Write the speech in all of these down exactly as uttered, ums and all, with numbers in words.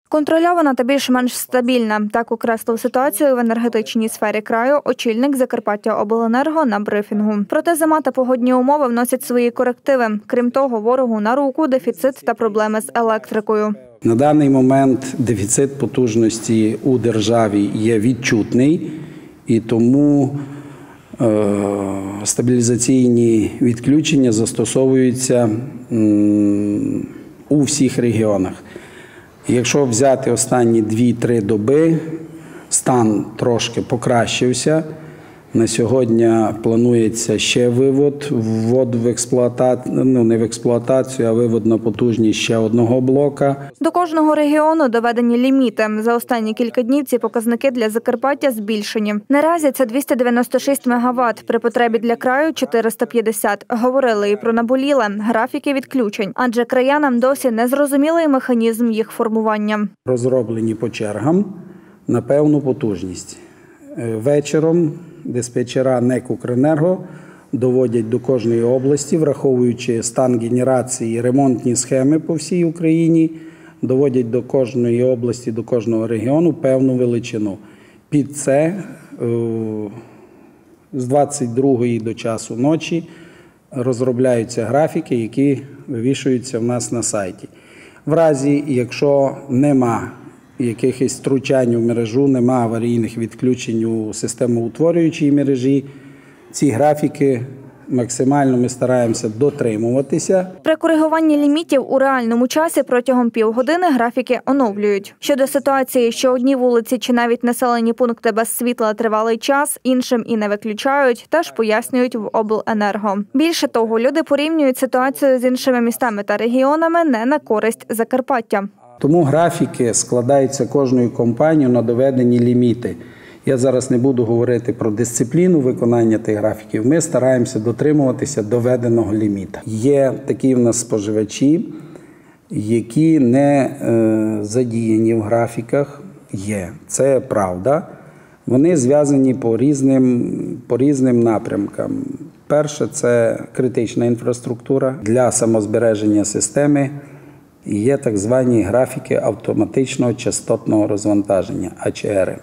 Контрольована та більш-менш стабільна. Так окреслив ситуацію в енергетичній сфері краю очільник Закарпаттяобленерго на брифінгу. Проте зима та погодні умови вносять свої корективи. Крім того, ворогу на руку дефіцит та проблеми з електрикою. На даний момент дефіцит потужності у державі є відчутний, і тому е, стабілізаційні відключення застосовуються м, у всіх регіонах. Якщо взяти останні дві-три доби, стан трошки покращився. На сьогодні планується ще вивод, ввод в експлуатацію, ну не в експлуатацію, а вивод на потужність ще одного блока. До кожного регіону доведені ліміти. За останні кілька днів ці показники для Закарпаття збільшені. Наразі це двісті дев'яносто шість мегаватт, при потребі для краю – чотириста п'ятдесят. Говорили і про наболіле – графіки відключень, адже краянам досі незрозумілий механізм їх формування. Розроблені по чергам на певну потужність. Вечором диспетчера НЕК «Укренерго» доводять до кожної області, враховуючи стан генерації, ремонтні схеми по всій Україні, доводять до кожної області, до кожного регіону певну величину. Під це з двадцять другої до часу ночі розробляються графіки, які вивішуються в нас на сайті. В разі, якщо нема якихось втручань у мережу, немає аварійних відключень у системоутворюючій мережі, ці графіки максимально ми стараємося дотримуватися. При коригуванні лімітів у реальному часі протягом півгодини графіки оновлюють. Щодо ситуації, що одні вулиці чи навіть населені пункти без світла тривалий час, іншим і не виключають, теж пояснюють в обленерго. Більше того, люди порівнюють ситуацію з іншими містами та регіонами не на користь Закарпаття. Тому графіки складаються кожною компанією на доведені ліміти. Я зараз не буду говорити про дисципліну виконання тих графіків. Ми стараємося дотримуватися доведеного ліміта. Є такі в нас споживачі, які не е, задіяні в графіках. Є. Це правда. Вони зв'язані по різним, по різним напрямкам. Перше – це критична інфраструктура для самозбереження системи. Є так звані графіки автоматичного частотного розвантаження – а че ер.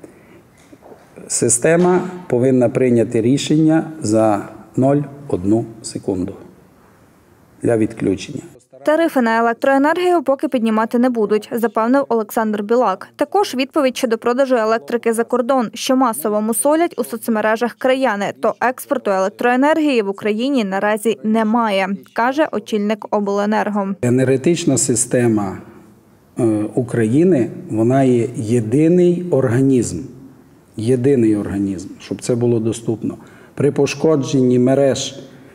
Система повинна прийняти рішення за нуль цілих одну секунду для відключення. Тарифи на електроенергію поки піднімати не будуть, запевнив Олександр Білак. Також відповідь щодо продажу електрики за кордон, що масово мусолять у соцмережах краяни, то експорту електроенергії в Україні наразі немає, каже очільник обленерго. Енергетична система України, вона є єдиний організм, єдиний організм, щоб це було доступно. При пошкодженні мереж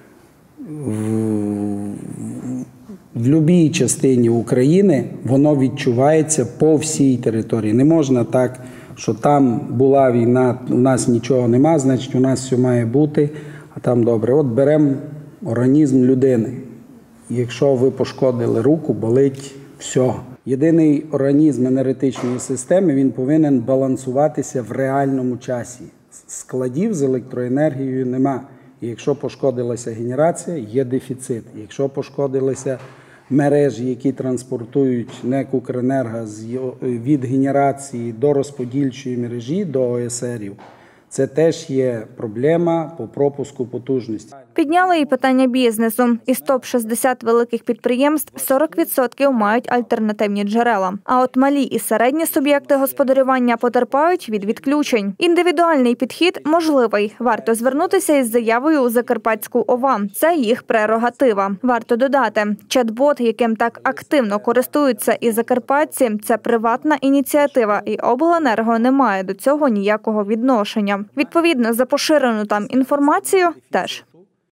в будь-якій частині України воно відчувається по всій території. Не можна так, що там була війна, у нас нічого нема, значить у нас все має бути, а там добре. От беремо організм людини. Якщо ви пошкодили руку, болить все. Єдиний організм енергетичної системи, він повинен балансуватися в реальному часі. Складів з електроенергією нема. І якщо пошкодилася генерація, є дефіцит. Якщо пошкодилися мережі, які транспортують НЕК «Укренерго» від генерації до розподільчої мережі, до о ес ерів, це теж є проблема по пропуску потужності. Підняли і питання бізнесу. Із топ шістдесят великих підприємств сорок відсотків мають альтернативні джерела. А от малі і середні суб'єкти господарювання потерпають від відключень. Індивідуальний підхід можливий. Варто звернутися із заявою у Закарпатську ОВА. Це їх прерогатива. Варто додати, чат-бот, яким так активно користуються і закарпатці, це приватна ініціатива, і обленерго не має до цього ніякого відношення. Відповідно, за поширену там інформацію теж.